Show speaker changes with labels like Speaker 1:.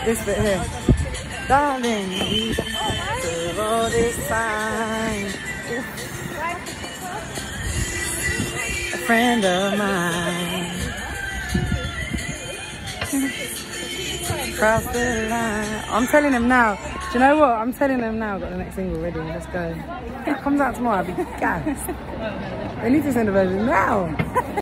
Speaker 1: This bit here. Darling, we serve all this time. A friend of mine. Cross the line. I'm telling him now. Do you know what? I'm telling them now. I've got the next single ready. Let's go. If it comes out tomorrow, I'll be gassed. They need to send a version now.